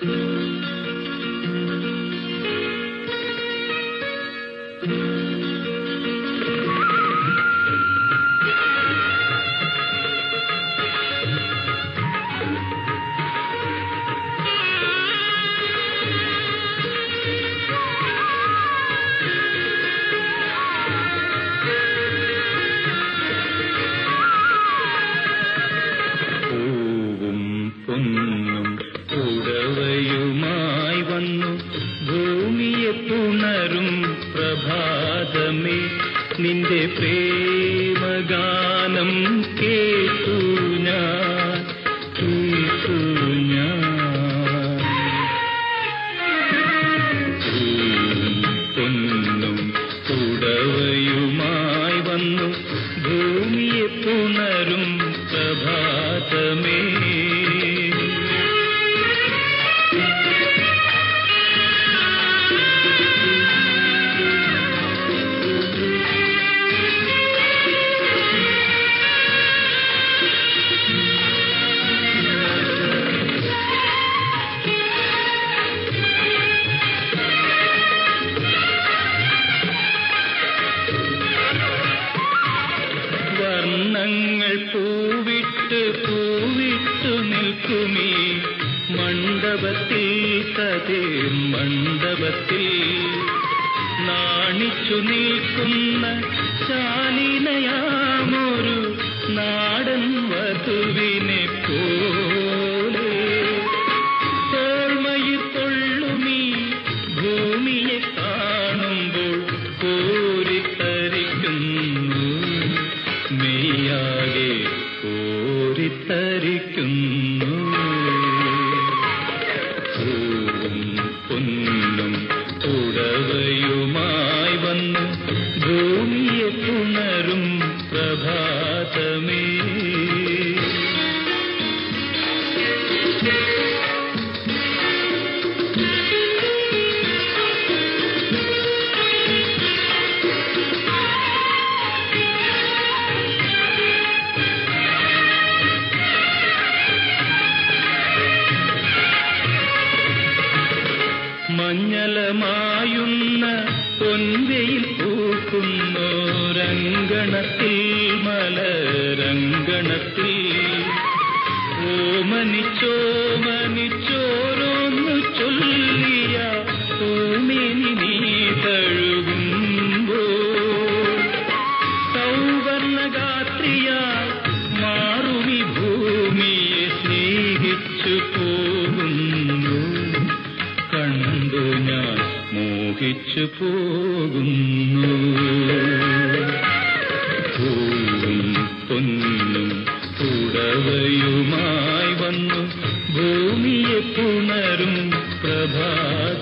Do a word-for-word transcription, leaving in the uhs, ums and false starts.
പൊന്നും പുടവയുമായി വന്നു ഭൂമിയെ പുണരും പ്രഭാതമേ നിന്റെ പ്രേമഗാനം കേട്ടു ഞാൻ കേട്ടു ഞാൻ പൊന്നും പുടവയുമായി വന്നു ഭൂമിയെ പുണരും പ്രഭാതമേ വർണ്ണങ്ങൾ പൂവിട്ട് പൂവിട്ടു നിൽക്കുമീ മണ്ഡപത്തിൽ കതിർ മണ്ഡപത്തിൽ നാണിച്ചു നിൽക്കുന്ന ശാലിനയാമൊരു നാടൻ വധുവിനെ പോലെ തോൾമയിൽ കൊള്ളുമീ ഭൂമിയെ കാണുമ്പോൾ കോരിത്തരിക്കുന്നു മെയ്യാകെ കോരിത്തരിക്കുന്നു പൊന്നും പുടവയുമായി വന്നു ഭൂമിയെ പുണരും പ്രഭാതമേ മഞ്ഞളമായുന്ന പൊൻവെയിൽ പൂക്കുന്നോരങ്കണത്തിൽ മലരങ്കണത്തിൽ ഓമനിച്ചോമനിച്ചോരോന്നു ചൊല്ലിയ ഓമേനി നീ തഴുകുമ്പോ സൗവർണഗാത്രിയാൽ മാറുമി ഭൂമിയെ സ്നേഹിച്ചു പോകുന്നു കണ്ടു ഞാൻ മോഹിച്ചു പോകുന്നു പൂവും പൊന്നും പുടവയുമായി വന്നു ഭൂമിയെ പുണരും പ്രഭാത